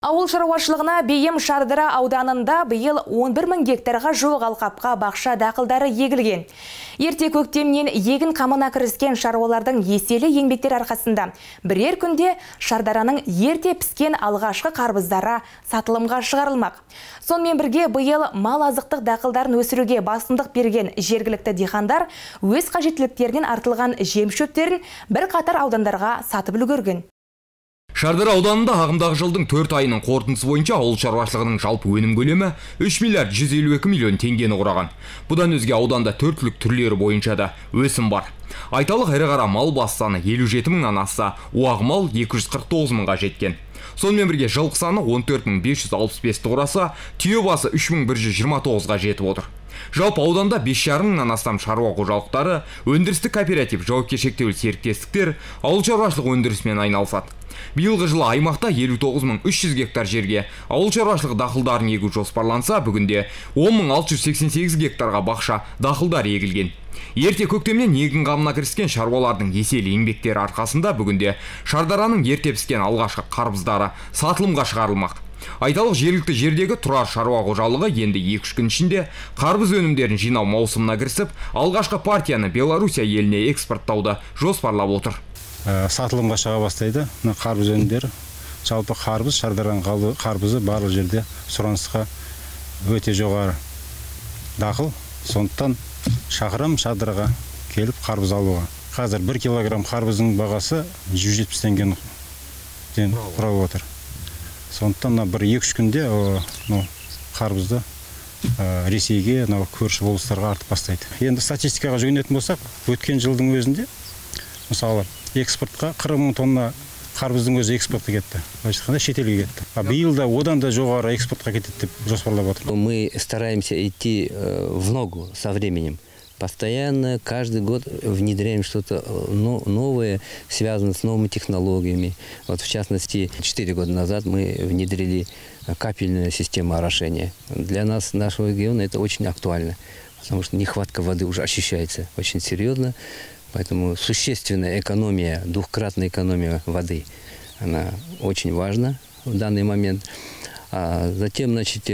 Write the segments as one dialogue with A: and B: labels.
A: Ауыл шаруашылығына бейім Шардара ауданында биыл 11 мың гектарға жуық алқапқа бақша дақылдары егілген. Ерте көктемнен егін қамына кіріскен шаруалардың еселі еңбектер арқасында бірер күнде Шардараның ерте піскен алғашқы қарбыздары сатылымға шығарылмақ. Сонымен бірге биыл мал азықтық дақылдарын өсіруге басымдық берген жергілікті диқандар өз қажеттіліктерінен артылған жем шөптерін бір қатар аудандарға сатып үлгерген.
B: Шардара ауданында ағымдағы жылдың 4 айының қорытындысы бойынша ауыл шаруашылығының жалпы өнім көлемі 3 миллиард 152 миллион теңгені құраған. Бұдан өзге ауданда төртлік түрлері бойынша да өсім бар. Айталық ірі қара мал бас саны 57 мыңнан асса, уақ мал 249 мыңға жеткен. Сонымен бірге жылқы саны 14.565 құраса, түйе басы 3129-ға жетіп отыр. Жалпы ауданда 5,5 мыңнан астам шаруа қожалықтары, өндірістік кооператив, жауапкершілігі шектеулі серіктестіктер ауыл шаруашылық өндірісімен айналысады. Биылғы жылы аймақта 59.300 гектар жерге ауыл шаруашылығы дақылдарын егу жоспарланса, бүгінде 10.688 гектарға бақша дақылдар егілген. Ерте көктемнен егін қамына кіріскен шаруалардың еселі еңбектері арқасында бүгінде Шардараның ерте піскен алғашқы қарбыздары сатылымға шығарылмақ. Айталық жергілікті жердегі тұрар шаруа қожалығы енді 2-3 күн ішінде қарбыз өнімдерін жинау маусымына кірісіп, алғашқы партияны Белоруссия еліне экспорттауды жоспарлап отыр.
C: Сатылымға шыға бастайды. Қарбыз өнімдері. Жалпы қарбыз, Шардараның қарбызы барлық жерде сұранысқа өте жоғары дақыл. Сондықтан шақырам Шардараға келіп қарбыз алуға. Қазір 1 килограмм қарбыздың бағасы 170 теңгені құрап отыр. Сондықтан 1-2 күнде қарбызды Ресейге, көрші облыстарға артып бастайды. Енді статистикаға жүгінетін болсақ, өткен жылдың өзінде мысалы экспортқа 40 мың тонна қарбыздың өзі экспортқа кетті. Шетелге кетті. Биыл да одан да жоғары экспортқа кетеді деп жоспарлап отыр.
D: Мы стараемся идти в ногу со временем. Постоянно, каждый год внедряем что-то новое, связанное с новыми технологиями. Вот в частности, 4 года назад мы внедрили капельную систему орошения. Для нас, нашего региона, это очень актуально, потому что нехватка воды уже ощущается очень серьезно. Поэтому существенная экономия, двухкратная экономия воды, она очень важна в данный момент. А затем, значит,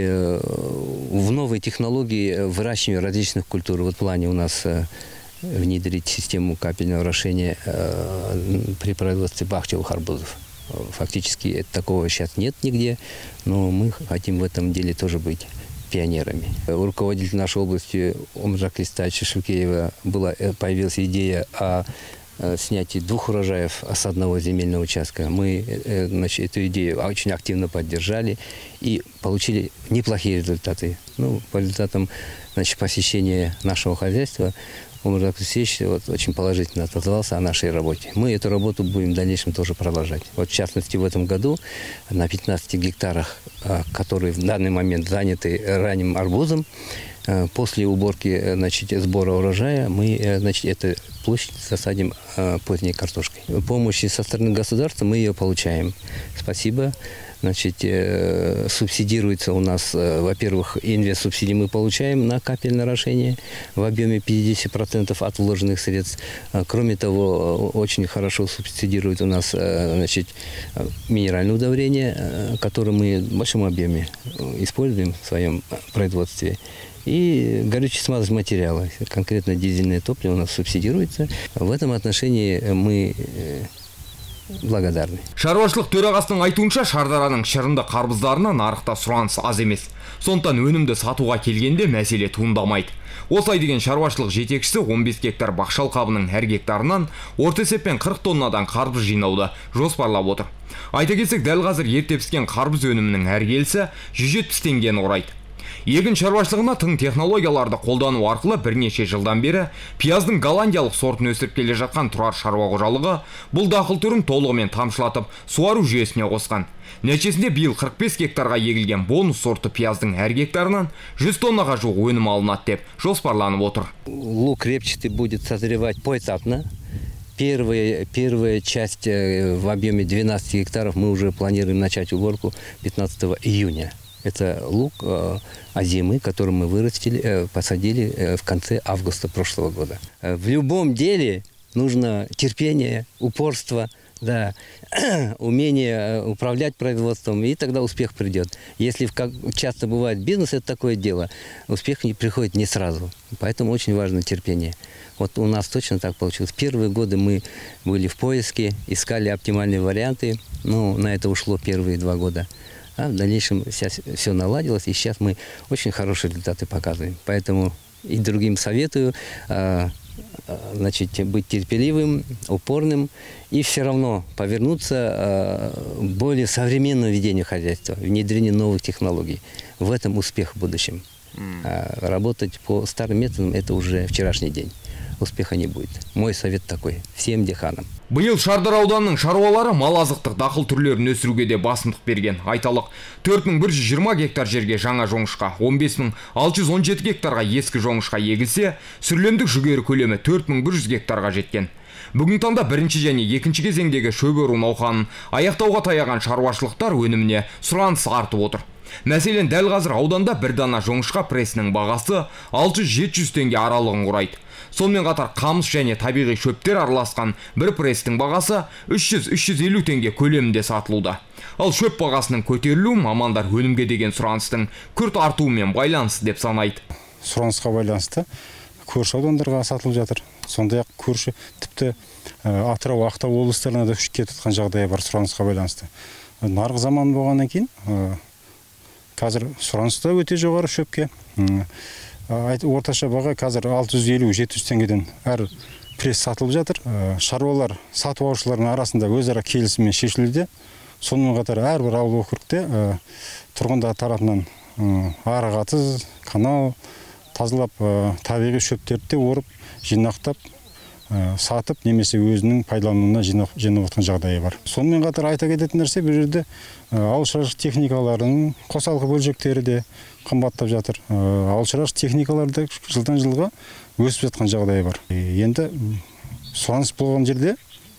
D: в новые технологии выращивания различных культур. Вот в плане у нас внедрить систему капельного орошения при производстве бахчевых арбузов. Фактически такого сейчас нет нигде, но мы хотим в этом деле тоже быть пионерами. Руководитель нашей области Омжак Кристалевича Шукеева появилась идея о снятии 2 урожаев с одного земельного участка. Мы эту идею очень активно поддержали и получили неплохие результаты. По результатам посещения нашего хозяйства Омжак Кристалевич очень положительно отозвался о нашей работе. Мы эту работу будем в дальнейшем тоже продолжать. В частности, в этом году на 15 гектарах, которые в данный момент заняты ранним арбузом, после уборки, сбора урожая, мы, эту площадь засадим поздней картошкой. Помощи со стороны государства мы ее получаем. Спасибо. Субсидируется у нас, во-первых, инвест-субсидии мы получаем на капельное орошение в объеме 50% от вложенных средств. Кроме того, очень хорошо субсидирует у нас минеральное удобрение, которое мы в большом объеме используем в своем производстве. И горюче-смазочные материалы, конкретно дизельное топливо у нас субсидируется. В этом отношении мы благодарны.
B: Шаруашылық төрағасының айтуынша, Шардараның шырынды қарбыздарына нарықта сұраныс аз емес. Сондықтан өнімді сатуға келгенде мәселе туындамайды. Осылай деген шаруашылық жетекшісі 15 гектар бақша алқабының әр гектарынан орта есеппен 40 тоннадан қарбыз жинауды жоспарлап отыр. Айта кетсек, дәл қазір ерте піскен қарбыз өнімінің әр келісі 170 теңгені құрайды. Егін шаруашылығына тың технологияларды қолдану арқылы бірнеше жылдан бері пияздың голландиялық сортын өсіріп келе жатқан тұрар шаруа қожалығы бұл дақыл түрін толығымен тамшылатып суару жүйесіне қосқан. Нәтижесінде биыл 45 гектарға егілген бонус сорты пияздың әр гектарынан 100 тоннаға жуық өнім алынады деп жоспарланып отыр.
D: Лук репчатый будет созревать поэтапно. Первая часть в объеме 12 гектаров мы уже планируем начать уборку 15 июня. Это лук озимый, который мы посадили в конце августа прошлого года. В любом деле нужно терпение, упорство, Да, умение управлять производством, и тогда успех придет. Если, как часто бывает, бизнес — это такое дело, успех приходит не сразу. Поэтому очень важно терпение. Вот у нас точно так получилось. Первые годы мы были в поиске, искали оптимальные варианты. Ну, на это ушло первые 2 года. А в дальнейшем все наладилось, и сейчас мы очень хорошие результаты показываем. Поэтому и другим советую, значит, быть терпеливым, упорным и все равно повернуться к более современному ведению хозяйства, внедрению новых технологий. В этом успех в будущем. Работать по старым методам — это уже вчерашний день. Успеха не будет. Мой совет такой всем диханам.
B: Биыл Шардара ауданының шаруалары мал азықтық дақыл түрлерін өсіруге де басымдық берген. Айталық, 4120 гектар жерге жаңа жоңышқа, 15617 гектарға ескі жоңышқа егілсе, сүрлемдік жүгері көлемі 4100 гектарға жеткен. Бүгін таңда бірінші және екінші кезеңдегі шөп ору науқанын аяқтауға таяған шаруашылықтар өніміне сұраныс артып отыр. Мәселен, дәл қазір ауданда бір дана жоңышқа пресінің бағасы 600-700 теңге аралығын құрайды. Сонымен қатар қамыс және табиғи шөптер араласқан бір престің бағасы 300-350 теңге көлемінде сатылуда. Ал шөп бағасының көтерілуі мамандар өнімге деген сұраныстың күрт артуымен байланысты деп санайды.
C: Сұранысқа байланысты көрші аудандарға сатылып жатыр. Сондай-ақ көрші тіпті Атырау, Ақтау облыстарына да кетіп жатқан жағдайы бар сұранысқа байланысты. Нарық заманы болғаннан кейін қазір сұраныс та өте жоғары шөпке. Орташа баға қазір 650-700 теңгеден әр пресс сатылып жатыр. Шаруалар сатып алушылардың арасында өзара келісіммен шешілуде. Сонымен қатар әрбір ауыл округте тұрғындар тарапынан арық-атыз, канал тазалап, табиғи шөптерді орып, жинақтап, сатып, немесе өзінің пайдалануына жинап отқан жағдайы бар. Сонымен қатар айта кететін нәрсе, бұл жерде ауыл шаруашылық техникаларының қосалқы бөлшектері де қымбаттап жатыр. Ауыл шаруашылық техникаларды жылдан жылға өсіп жатқан жағдайы бар. Енді сұраныс болған жерде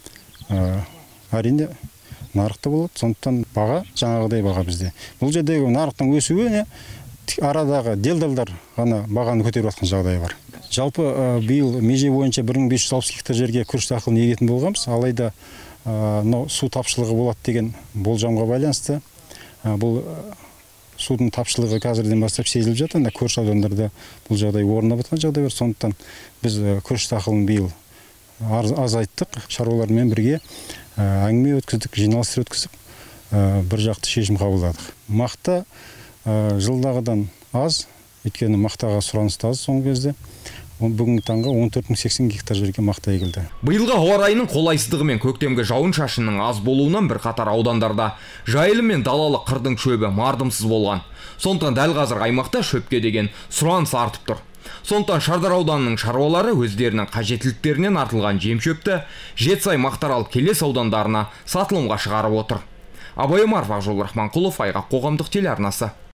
C: әрине нарықта болады, сондықтан баға жаңағыдай баға бізде. Бұл жердегі нарықтың өсуі арадағы делдалдар ғана бағаны көтеріп жатқан жағдайы бар. Жалпы биыл меже бойынша 1560 гектар жерге күріш дақылын егетін болғанбыз, алайда су тапшылығы болады деген болжамға байланысты. Бұл судың тапшылығы қазірден бастап сезіліп жатыр. Көрші аудандарда бұл жағдай орнап жатқан жағдай бар. Сондықтан біз күріш дақылын биыл азайттық. Шаруалармен бірге әңгіме өткіздік, жиналыстар өткізіп, бір жақты шешім қабылдадық. Мақта жылдағыдан аз, өйткені мақтаға сұраныс аз соңғы кезде. Бүгінгі таңға 14080 гектар жерге мақта егілді.
B: Биылғы ауа райының қолайсыздығы мен көктемгі жауын-шашынның аз болуынан бірқатар аудандарда жайылым мен далалы қырдың шөбі мардымсыз болған. Сондықтан дәл қазір аймақта шөпке деген сұраныс артып тұр. Сондықтан Шардара ауданының шаруалары өздерінің қажеттіліктерінен артылған жем-шөпті Жетісай, Мақтаарал, Келес аудандарына сатылымға шығарып отыр. Абай Омаров, Ақжол Рахманқұлов, Айғақ қоғамдық телеарнасы.